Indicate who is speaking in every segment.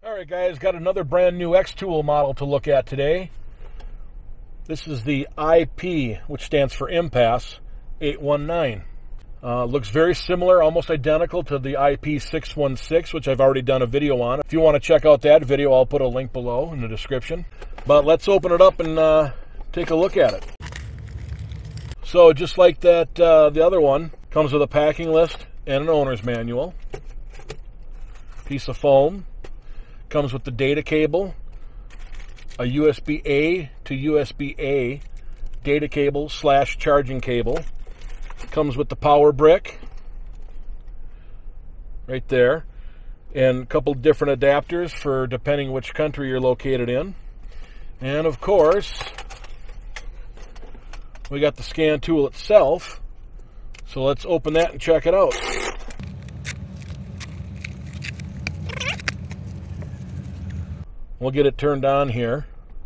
Speaker 1: Alright guys, got another brand new XTOOL model to look at today. This is the IP, which stands for InPlus 819. Looks very similar, almost identical to the IP616, which I've already done a video on. If you want to check out that video, I'll put a link below in the description. But let's open it up and take a look at it. So just like that, the other one, comes with a packing list and an owner's manual. Piece of foam. Comes with the data cable, a USB-A to USB-A data cable / charging cable. Comes with the power brick right there, and a couple different adapters for depending which country you're located in. And of course, we got the scan tool itself. So let's open that and check it out. We'll get it turned on here.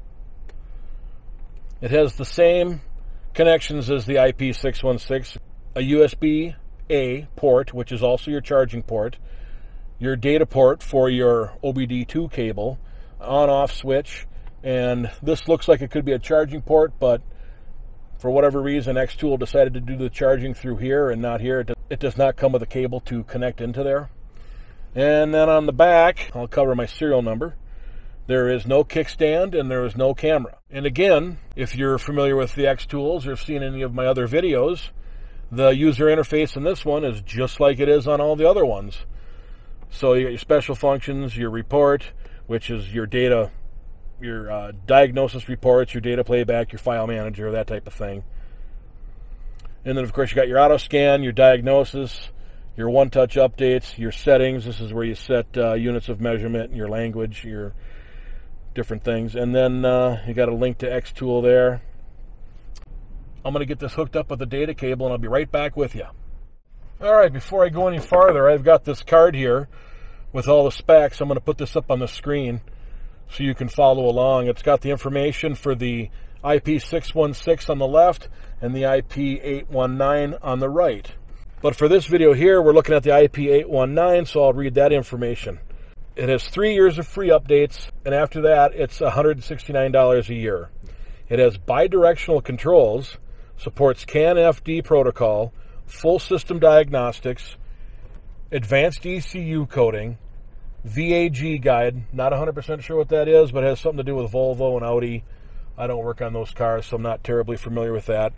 Speaker 1: It has the same connections as the IP616, a USB-A port, which is also your charging port, your data port for your OBD2 cable, on-off switch, and this looks like it could be a charging port, but for whatever reason, XTOOL decided to do the charging through here and not here. It does not come with a cable to connect into there. And then on the back, I'll cover my serial number. There is no kickstand and there is no camera. And again, if you're familiar with the XTools or seen any of my other videos, the user interface in this one is just like it is on all the other ones. So you got your special functions, your report, which is your data, your diagnosis reports, your data playback, your file manager, that type of thing. And then of course you got your auto scan, your diagnosis, your one-touch updates, your settings. This is where you set units of measurement and your language, your different things. And then you got a link to XTOOL there. I'm going to get this hooked up with the data cable and I'll be right back with you. Alright, before I go any farther, I've got this card here with all the specs. I'm going to put this up on the screen so you can follow along. It's got the information for the IP616 on the left and the IP819 on the right. But for this video here, we're looking at the IP819, so I'll read that information. It has 3 years of free updates, and after that, it's $169 a year. It has bidirectional controls, supports CAN-FD protocol, full system diagnostics, advanced ECU coding, VAG guide. Not 100% sure what that is, but it has something to do with Volvo and Audi. I don't work on those cars, so I'm not terribly familiar with that.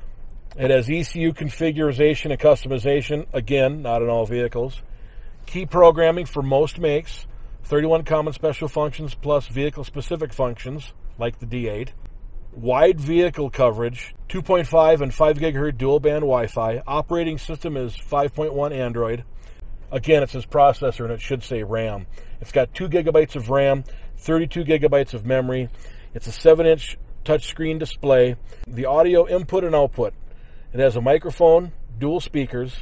Speaker 1: It has ECU configuration and customization. Again, not in all vehicles. Key programming for most makes, 31 common special functions plus vehicle-specific functions, like the D8. Wide vehicle coverage, 2.5 and 5 gigahertz dual-band Wi-Fi. Operating system is 5.1 Android. Again, it says processor, and it should say RAM. It's got 2 gigabytes of RAM, 32 gigabytes of memory. It's a 7-inch touchscreen display. The audio input and output. It has a microphone, dual speakers,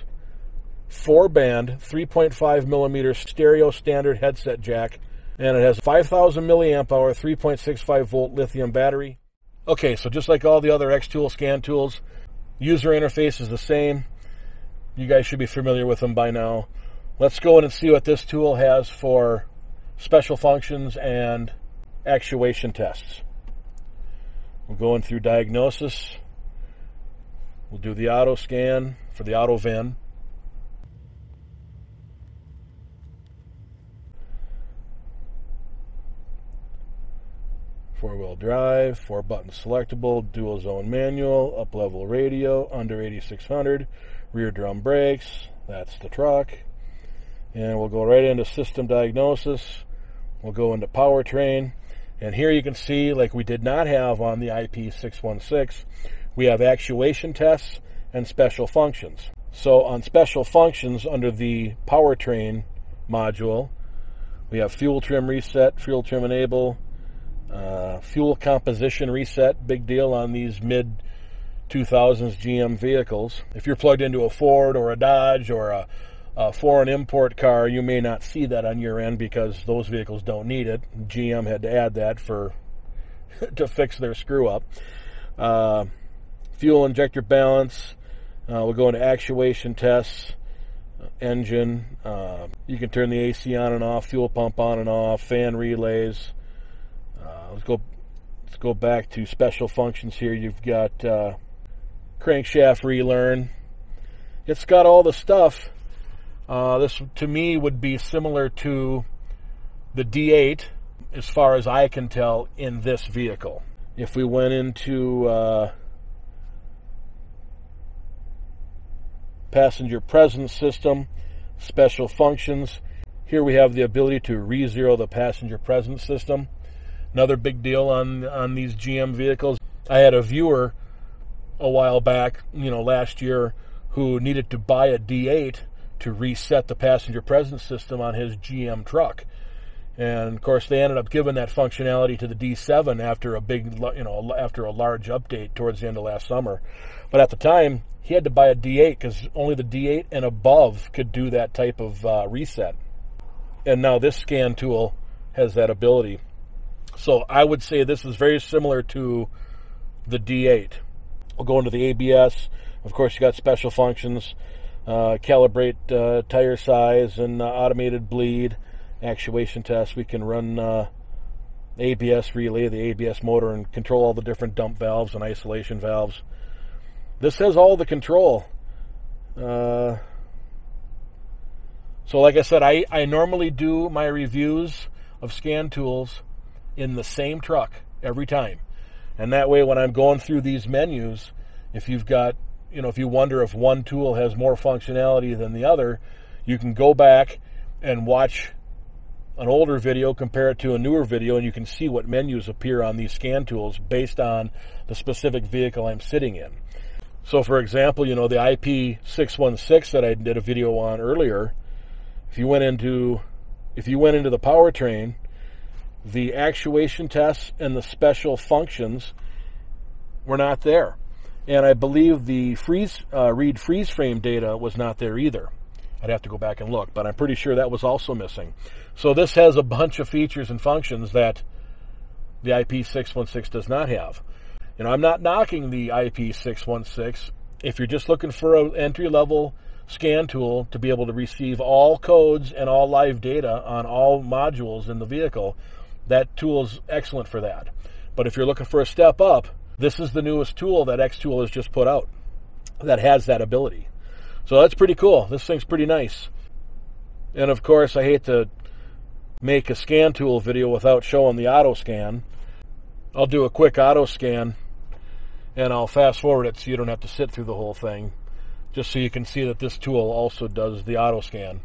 Speaker 1: 4-band, 3.5 millimeter stereo standard headset jack, and it has a 5,000 milliamp hour, 3.65 volt lithium battery. Okay, so just like all the other XTOOL scan tools, user interface is the same. You guys should be familiar with them by now. Let's go in and see what this tool has for special functions and actuation tests. We'll go in through diagnosis. We'll do the auto scan for the auto VIN. Four-wheel drive, 4-button selectable, dual zone manual, up-level radio, under 8600, rear drum brakes, that's the truck. And we'll go right into system diagnosis. We'll go into powertrain. And here you can see, like we did not have on the IP616, we have actuation tests and special functions. So on special functions under the powertrain module, we have fuel trim reset, fuel trim enable, fuel composition reset, big deal on these mid-2000s GM vehicles. If you're plugged into a Ford or a Dodge or a foreign import car, you may not see that on your end because those vehicles don't need it. GM had to add that to fix their screw up. Fuel injector balance. We'll go into actuation tests, engine, You can turn the AC on and off, fuel pump on and off, fan relays. Let's go back to special functions here. You've got crankshaft relearn. It's got all the stuff. This, to me, would be similar to the D8, as far as I can tell, in this vehicle. If we went into passenger presence system, special functions, here we have the ability to re-zero the passenger presence system. Another big deal on these GM vehicles. I had a viewer a while back, last year, who needed to buy a D8 to reset the passenger presence system on his GM truck. And of course, they ended up giving that functionality to the D7 after after a large update towards the end of last summer. But at the time, he had to buy a D8 because only the D8 and above could do that type of reset. And now this scan tool has that ability. So I would say this is very similar to the D8. We'll go into the ABS. Of course, you got special functions, calibrate tire size and automated bleed. Actuation test. We can run ABS relay, the ABS motor, and control all the different dump valves and isolation valves. This has all the control. So like I said, I normally do my reviews of scan tools in the same truck every time. And that way, when I'm going through these menus, if you've got, if you wonder if one tool has more functionality than the other, you can go back and watch an older video, compare it to a newer video, and you can see what menus appear on these scan tools based on the specific vehicle I'm sitting in. So for example, the IP819 that I did a video on earlier, if you went into the powertrain, the actuation tests and the special functions were not there. And I believe the read freeze frame data was not there either. I'd have to go back and look, but I'm pretty sure that was also missing. So this has a bunch of features and functions that the IP819 does not have. I'm not knocking the IP819 if you're just looking for an entry-level scan tool to be able to receive all codes and all live data on all modules in the vehicle. That tool is excellent for that. But if you're looking for a step up, this is the newest tool that XTOOL has just put out that has that ability. So that's pretty cool. This thing's pretty nice. And of course, I hate to make a scan tool video without showing the auto scan. I'll do a quick auto scan and I'll fast forward it so you don't have to sit through the whole thing, just so you can see that this tool also does the auto scan.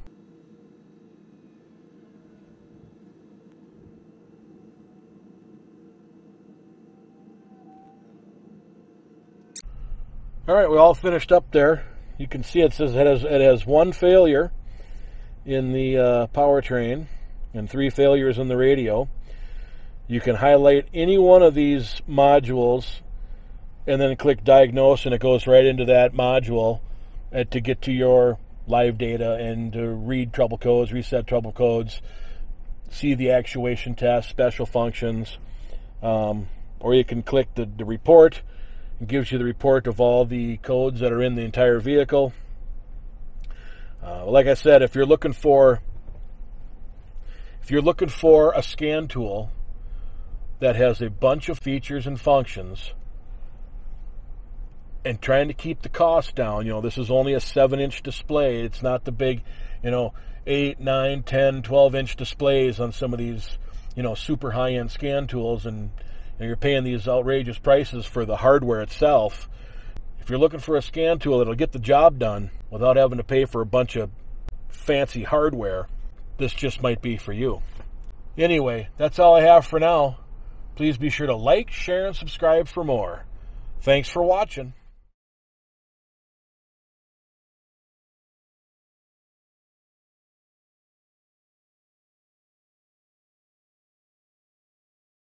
Speaker 1: All right, we're all finished up there. You can see it says it has one failure in the powertrain and 3 failures in the radio. You can highlight any one of these modules and then click diagnose, and it goes right into that module to get to your live data and to read trouble codes, reset trouble codes, see the actuation test, special functions, or you can click the report. It gives you the report of all the codes that are in the entire vehicle. Like I said, if you're looking for a scan tool that has a bunch of features and functions and trying to keep the cost down, this is only a 7-inch display. It's not the big, 8, 9, 10, 12-inch displays on some of these, super high-end scan tools, and you're paying these outrageous prices for the hardware itself. If you're looking for a scan tool that'll get the job done without having to pay for a bunch of fancy hardware, this just might be for you. Anyway, that's all I have for now. Please be sure to like, share, and subscribe for more. Thanks for watching.